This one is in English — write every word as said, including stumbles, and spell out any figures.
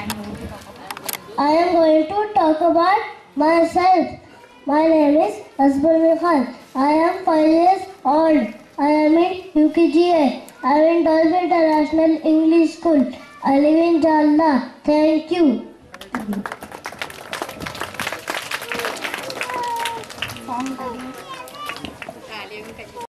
I am going to talk about myself. My name is Asbul Khan. I am five years old. I am in U K G. I am in Dolphin International English School. I live in Jalna. Thank you.